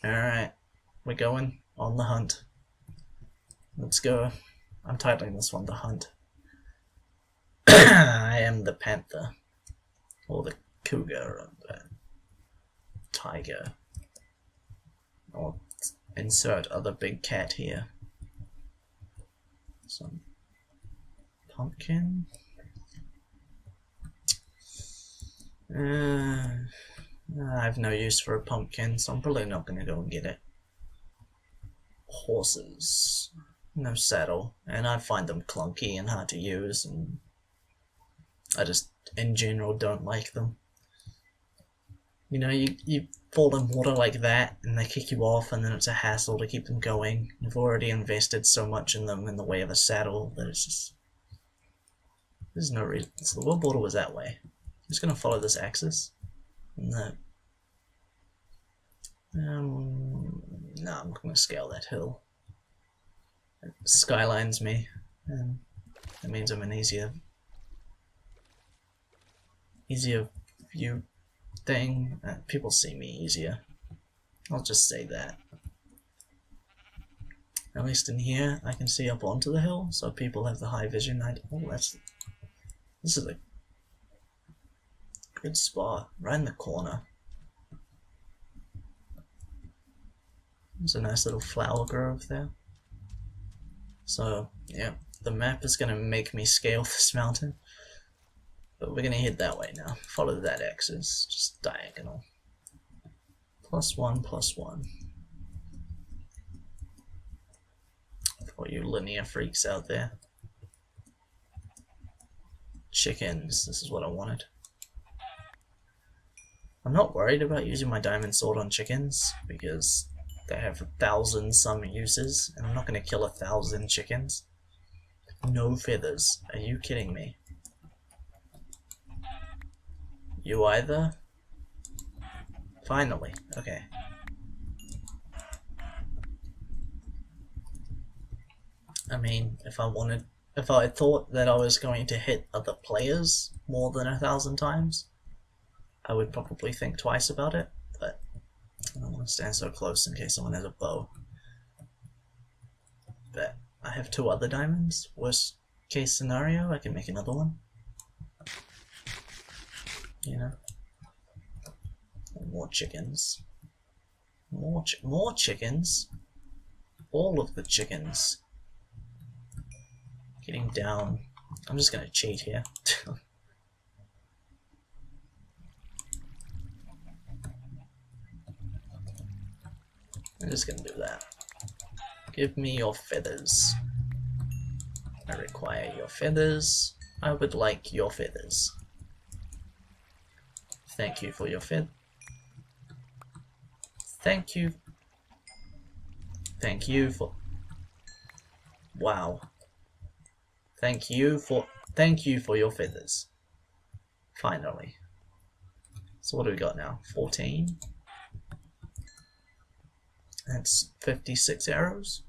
Alright, we're going on the hunt. Let's go. I'm titling this one The Hunt. I am the panther, or the cougar, or the tiger, or insert other big cat here. Some pumpkin. I have no use for a pumpkin, so I'm probably not gonna go and get it. Horses. No saddle, and I find them clunky and hard to use, and I just, in general, don't like them. You know, you fall in water like that, and they kick you off, and then it's a hassle to keep them going. You've already invested so much in them in the way of a saddle that it's just... There's no reason. So the world border was that way. I'm just gonna follow this axis. No. No, I'm not gonna scale that hill. It skylines me, and that means I'm an easier view thing. People see me easier. I'll just say that. At least in here, I can see up onto the hill, so people have the high vision. This is a good spot, right in the corner. There's a nice little flower grove there. So, yeah, the map is going to make me scale this mountain. But we're going to head that way now. Follow that axis, just diagonal. +1, +1. For you linear freaks out there. Chickens, this is what I wanted. I'm not worried about using my diamond sword on chickens, because they have 1,000 some uses, and I'm not going to kill 1,000 chickens. No feathers. Are you kidding me? You either? Finally. Okay. I mean, if I thought that I was going to hit other players more than 1,000 times, I would probably think twice about it, but I don't want to stand so close in case someone has a bow. But I have 2 other diamonds. Worst case scenario, I can make another one. You know? And more chickens. More chickens? All of the chickens. Getting down. I'm just gonna cheat here. I'm just gonna do that. Give me your feathers. I require your feathers. I would like your feathers. Thank you for your Thank you. Thank you for... Wow. Thank you for your feathers. Finally. So what do we got now? 14. That's 56 arrows.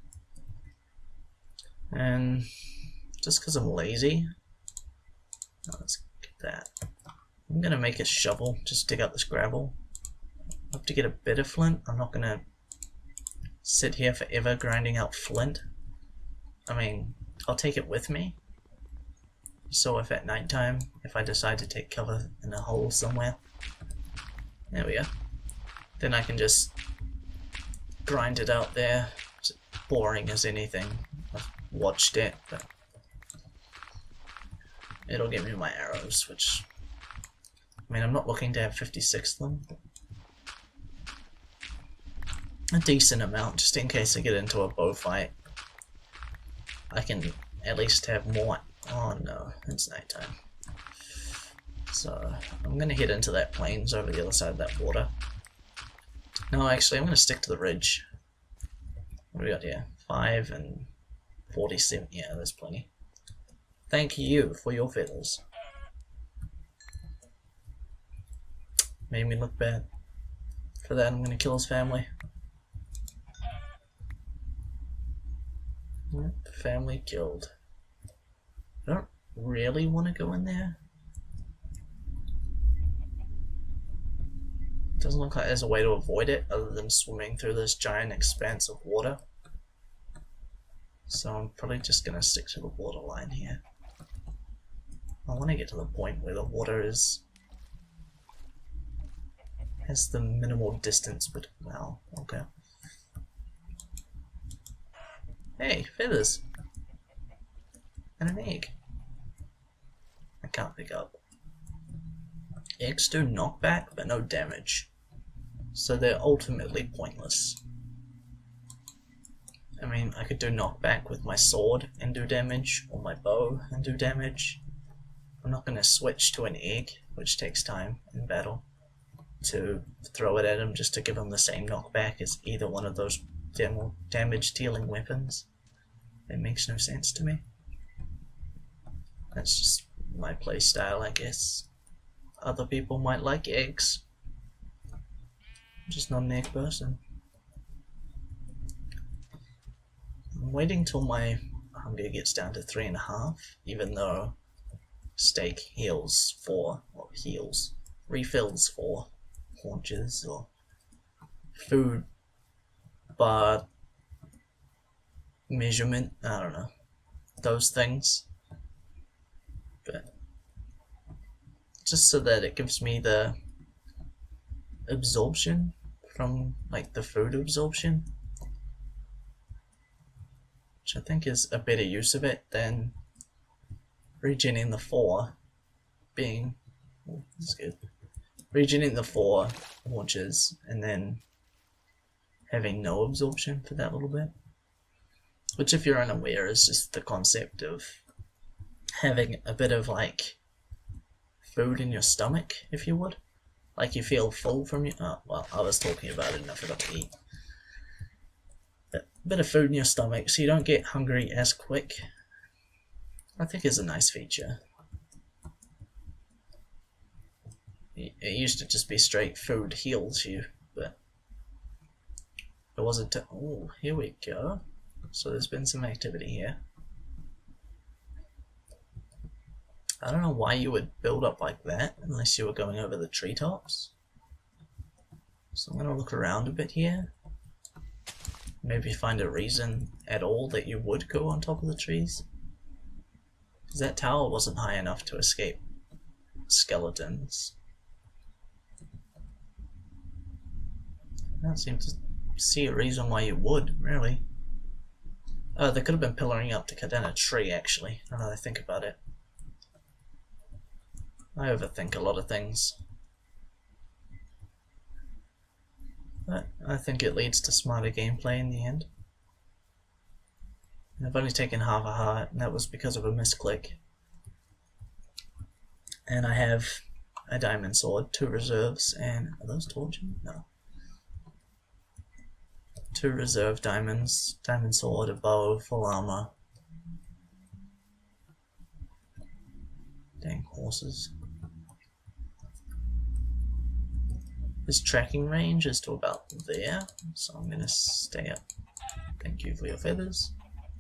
And just because I'm lazy, let's get that. I'm gonna make a shovel, just dig up this gravel. I have to get a bit of flint. I'm not gonna sit here forever grinding out flint. I mean, I'll take it with me. So if at nighttime, if I decide to take cover in a hole somewhere, there we go. Then I can just grind it out there. It's boring as anything. I've watched it, but it'll give me my arrows, which, I mean, I'm not looking to have 56 of them. A decent amount, just in case I get into a bow fight. I can at least have more. Oh no, it's nighttime. So I'm gonna head into that plains over the other side of that water. No, actually, I'm gonna stick to the ridge. What do we got here? 5 and 47. Yeah, there's plenty. Thank you for your feathers. Made me look bad. For that, I'm gonna kill his family. Family killed. I don't really want to go in there. Doesn't look like there's a way to avoid it other than swimming through this giant expanse of water. So I'm probably just going to stick to the water line here. I want to get to the point where the water has the minimal distance between. Well, okay. Hey, feathers! And an egg. I can't pick up. Eggs do knockback, but no damage. So they're ultimately pointless. I mean, I could do knockback with my sword and do damage, or my bow and do damage. I'm not going to switch to an egg, which takes time in battle, to throw it at him just to give him the same knockback as either one of those damage dealing weapons. It makes no sense to me. That's just my playstyle, I guess. Other people might like eggs. I'm just not an egg person. I'm waiting till my hunger gets down to 3.5, even though steak heals 4, or refills 4 haunches, or food bar measurement, I don't know, those things. But just so that it gives me the absorption from, like, the food absorption, which I think is a better use of it than regening the 4 being, oh, that's good, regening the 4 haunches and then having no absorption for that little bit. Which, if you're unaware, is just the concept of having a bit of, like, food in your stomach, if you would. Like, you feel full from your... Oh, well, I was talking about it and I forgot to eat. But a bit of food in your stomach so you don't get hungry as quick, I think is a nice feature. It used to just be straight food heals you, but it wasn't... Oh, here we go. So there's been some activity here. I don't know why you would build up like that unless you were going over the treetops. So I'm going to look around a bit here. Maybe find a reason at all that you would go on top of the trees. Because that tower wasn't high enough to escape skeletons. I don't seem to see a reason why you would, really. Oh, they could have been pillaring up to cut down a tree, actually, now that I think about it. I overthink a lot of things. But I think it leads to smarter gameplay in the end. And I've only taken half a heart, and that was because of a misclick. And I have a diamond sword, 2 reserves, and... Are those torches? No. 2 reserve diamonds, diamond sword, a bow, full armor. Dang horses. His tracking range is to about there, so I'm gonna stay up. Thank you for your feathers.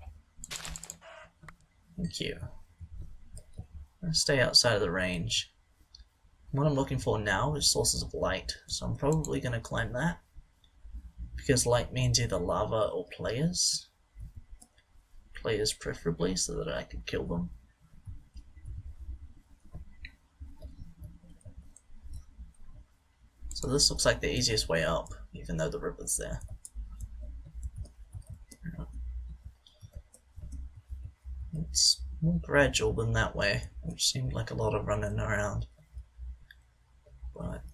Thank you. I'm gonna stay outside of the range. What I'm looking for now is sources of light, so I'm probably gonna climb that. Because light means either lava or players. Players preferably, so that I can kill them. So this looks like the easiest way up, even though the river's there. It's more gradual than that way, which seemed like a lot of running around. But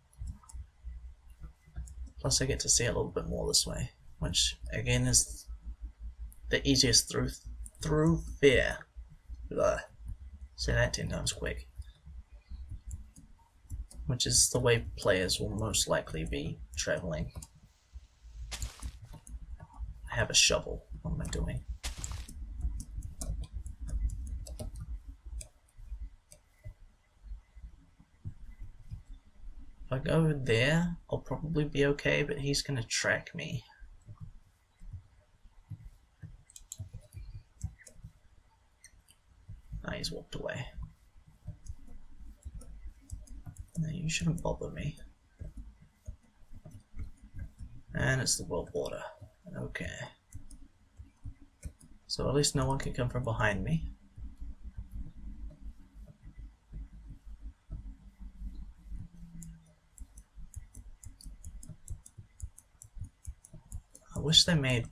plus I get to see a little bit more this way, which again is the easiest through there. Say that 10 times quick. Which is the way players will most likely be traveling. I have a shovel. What am I doing? If I go there, I'll probably be okay, but he's gonna track me. Ah, he's walked away. No, you shouldn't bother me. And it's the world border. Okay. So at least no one can come from behind me. I wish they made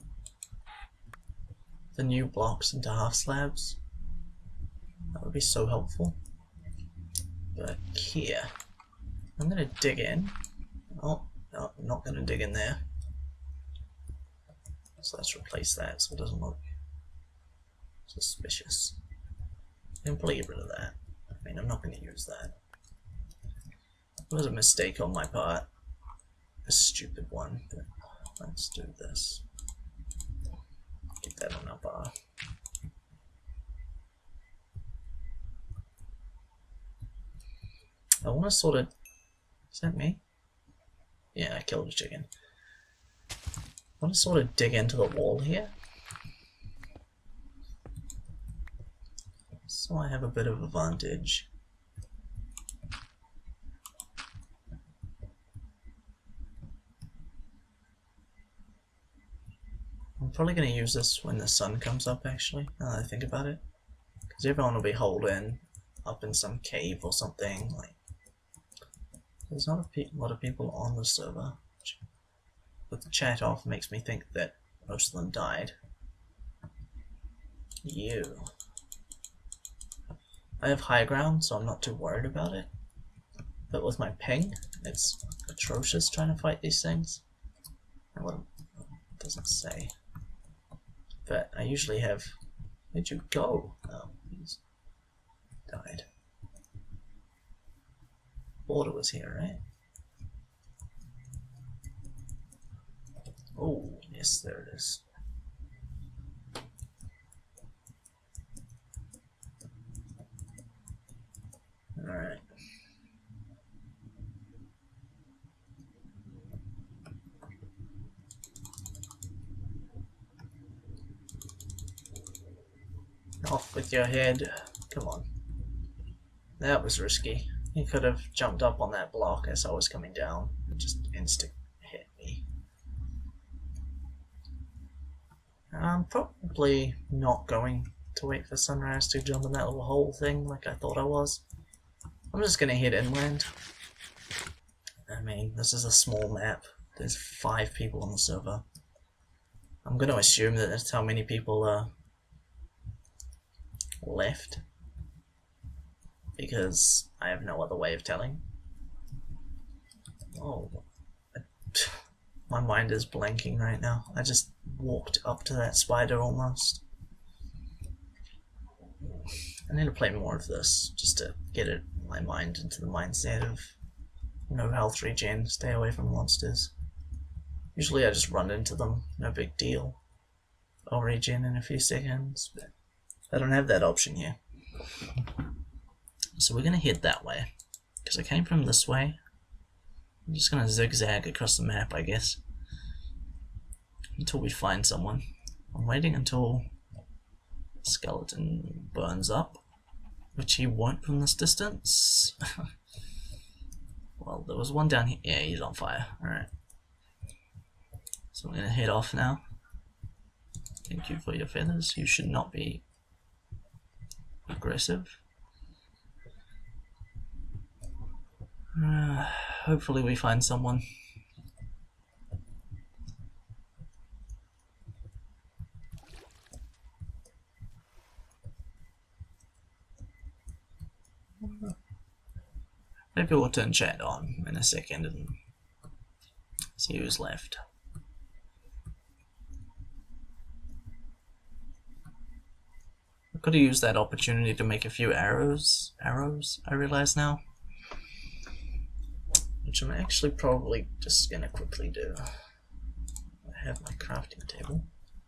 the new blocks into half slabs. That would be so helpful. But here, I'm gonna dig in. Oh, no, I'm not gonna dig in there. So let's replace that so it doesn't look suspicious. Completely get rid of that. I mean, I'm not gonna use that. It was a mistake on my part. A stupid one, but let's do this. Get that on our bar. I want to sort of... Is that me? Yeah, I killed a chicken. I want to sort of dig into the wall here. So I have a bit of advantage. I'm probably going to use this when the sun comes up, actually, now that I think about it. Because everyone will be holed in up in some cave or something. Like, there's not a lot of people on the server. With the chat off, makes me think that most of them died. You. I have high ground, so I'm not too worried about it. But with my ping, it's atrocious trying to fight these things. Well, it doesn't say. But I usually have... Where'd you go? Oh, he's died. Border was here, right? Oh, yes, there it is. Alright. Off with your head. Come on. That was risky. He could have jumped up on that block as I was coming down and just instant hit me. I'm probably not going to wait for sunrise to jump in that little hole thing like I thought I was. I'm just gonna head inland. I mean, this is a small map. There's 5 people on the server. I'm gonna assume that that's how many people are left, because I have no other way of telling. Oh, my mind is blanking right now. I just walked up to that spider almost. I need to play more of this just to get my mind into the mindset of no health regen, stay away from monsters. Usually I just run into them, no big deal. I'll regen in a few seconds, but I don't have that option here. So we're going to head that way, because I came from this way. I'm just going to zigzag across the map, I guess, until we find someone. I'm waiting until skeleton burns up, which he won't from this distance. Well, there was one down here. Yeah, he's on fire. Alright. So I'm going to head off now. Thank you for your feathers. You should not be aggressive. Hopefully we find someone. Maybe we'll turn chat on in a second and see who's left. I've got to use that opportunity to make a few arrows, I realize now. Which I'm actually probably just going to quickly do. I have my crafting table.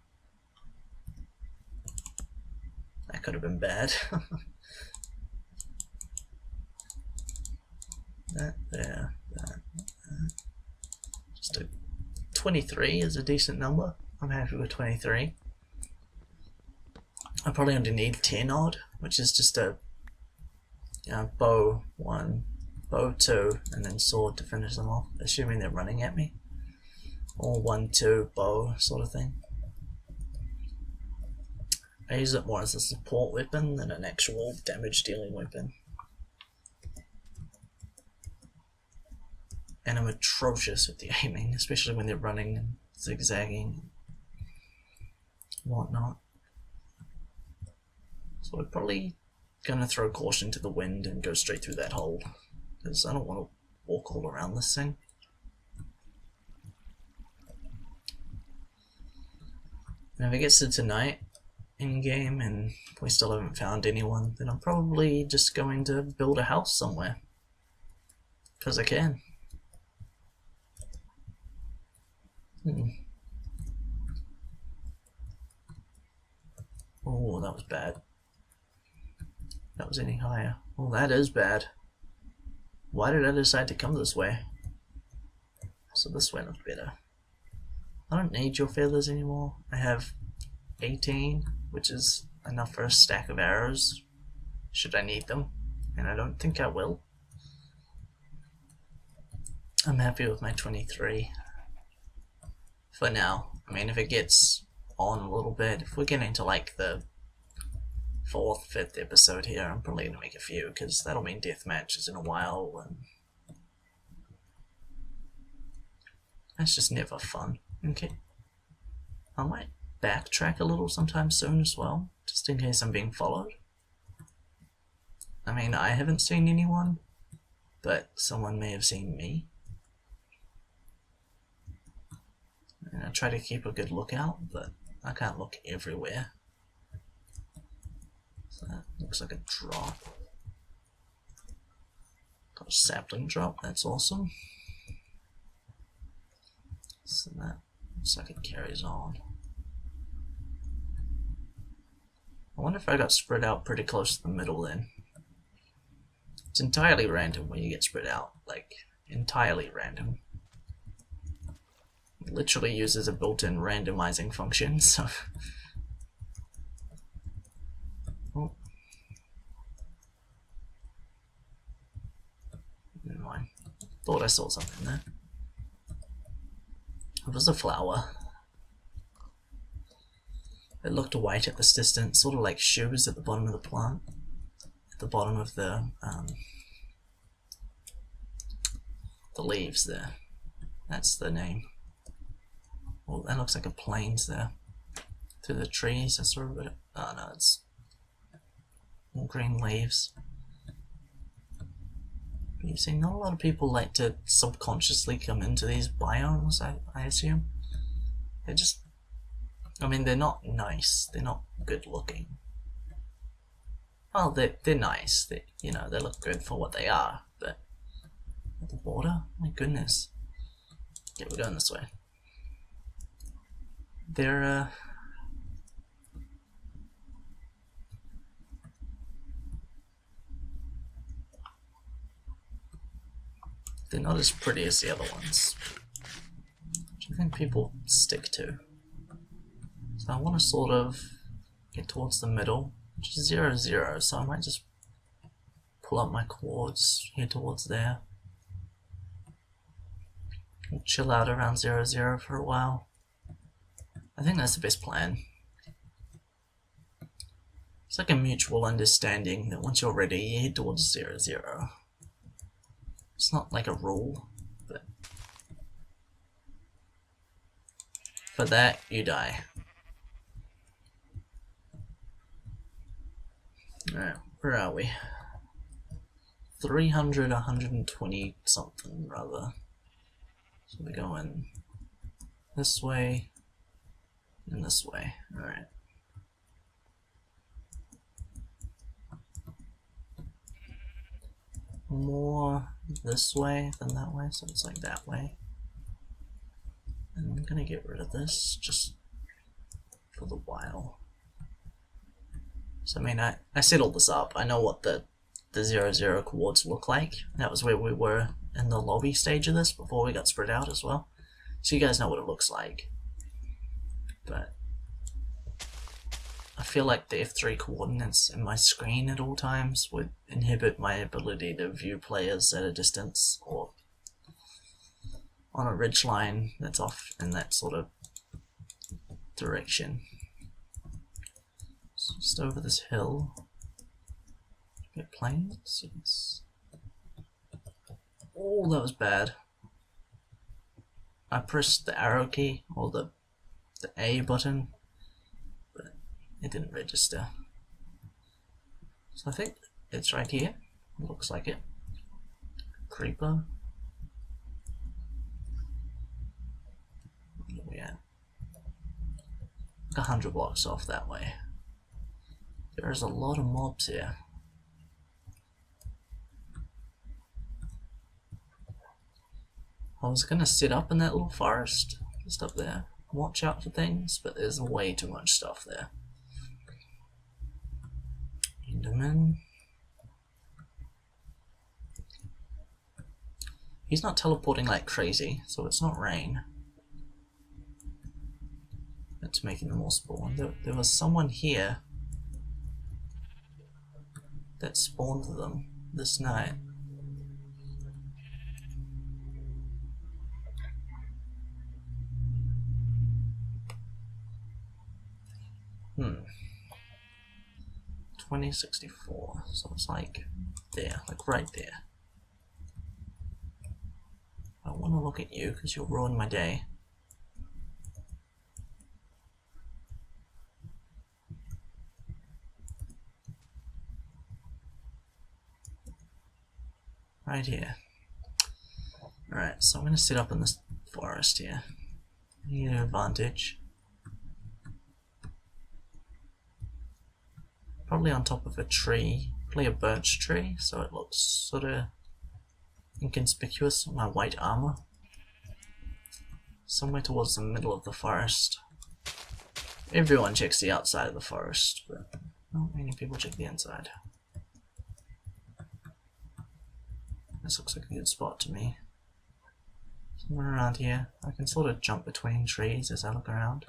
That could have been bad. That there, that. Just a 23 is a decent number. I'm happy with 23. I probably only need 10 odd, which is just a bow 1, bow 2, and then sword to finish them off, assuming they're running at me. or 1-2 bow sort of thing. I use it more as a support weapon than an actual damage dealing weapon. And I'm atrocious with the aiming, especially when they're running and zigzagging and whatnot. So I'm probably gonna throw caution to the wind and go straight through that hole, because I don't want to walk all around this thing. And if it gets to tonight in game and we still haven't found anyone, then I'm probably just going to build a house somewhere, because I can. Oh, that was bad. That was any higher. Well, that is bad. Why did I decide to come this way? So this way looks better. I don't need your feathers anymore. I have 18, which is enough for a stack of arrows, should I need them, and I don't think I will. I'm happy with my 23 for now. I mean, if it gets on a little bit, if we're getting to like the 4th, 5th episode here, I'm probably going to make a few, because that'll mean death matches in a while, and that's just never fun. Okay, I might backtrack a little sometime soon as well, just in case I'm being followed. I mean, I haven't seen anyone, but someone may have seen me. And I try to keep a good lookout, but I can't look everywhere. So that looks like a drop. Got a sapling drop, that's awesome. So that looks like it carries on. I wonder if I got spread out pretty close to the middle then. It's entirely random when you get spread out, like entirely random. It literally uses a built-in randomizing function, so oh. Never mind. Thought I saw something there. It was a flower. It looked white at this distance, sort of like shoes at the bottom of the plant. At the bottom of the leaves there. That's the name. Well, that looks like a plains there. Through the trees, I saw a bit of, oh no, it's all green leaves. But you see, not a lot of people like to subconsciously come into these biomes, I assume. They're just, I mean, they're not nice. They're not good looking. Well, they're nice. You know, they look good for what they are. But at the border, my goodness. Yeah, we're going this way. They're not as pretty as the other ones, which I think people stick to. So I want to sort of get towards the middle, which is 0, 0, so I might just pull up my chords here towards there. And chill out around 0, 0 for a while. I think that's the best plan. It's like a mutual understanding that once you're ready, you head towards 0, 0. It's not like a rule, but for that, you die. Alright, where are we? 300, 120 something, rather. So we're going this way and this way. Alright. More this way than that way, so it's like that way. And I'm gonna get rid of this just for the while. So I mean, I set all this up. I know what the 0, 0 chords look like. That was where we were in the lobby stage of this before we got spread out as well. So you guys know what it looks like. But I feel like the F3 coordinates in my screen at all times would inhibit my ability to view players at a distance, or on a ridge line that's off in that sort of direction. So just over this hill. Get planes, yes. Oh, that was bad. I pressed the arrow key or the A button, but it didn't register. So I think it's right here. Looks like it. Creeper. Where are we at? 100 blocks off that way. There's a lot of mobs here. I was gonna sit up in that little forest, just up there, watch out for things, but there's way too much stuff there. Enderman. He's not teleporting like crazy, so it's not rain that's making them all spawn. There was someone here that spawned them this night. Hmm. 2064, so it's like there, like right there. I don't want to look at you because you'll ruin my day. Right here. Alright, so I'm going to sit up in this forest here. Need an advantage. Probably on top of a tree, probably a birch tree, so it looks sort of inconspicuous on my white armor. Somewhere towards the middle of the forest. Everyone checks the outside of the forest, but not many people check the inside. This looks like a good spot to me. Somewhere around here. I can sort of jump between trees as I look around.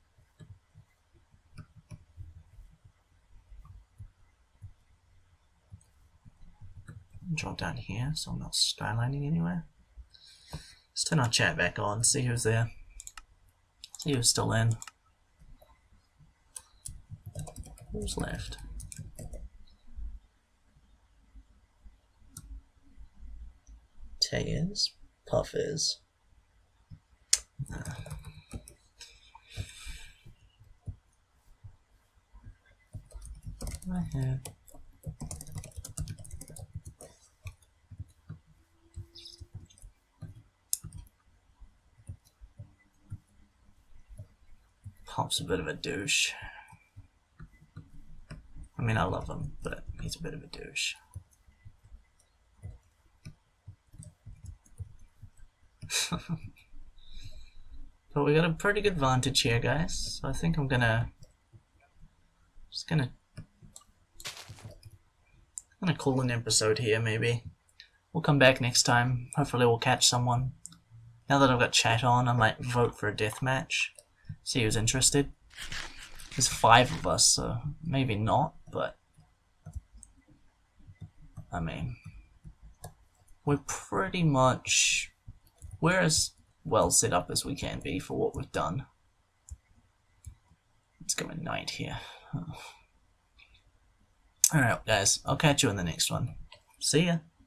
Drop down here so I'm not skylining anywhere. Let's turn our chat back on, see who's there. See who's still in. Who's left? Tay-is, Puff-is. I have. Pop's a bit of a douche. I mean, I love him, but he's a bit of a douche. But we got a pretty good vantage here, guys. So I think I'm gonna call an episode here. Maybe we'll come back next time. Hopefully, we'll catch someone. Now that I've got chat on, I might vote for a deathmatch. See who's interested. There's 5 of us, so maybe not, but I mean, we're as well set up as we can be for what we've done. Let's go at night here. Alright guys, I'll catch you in the next one. See ya.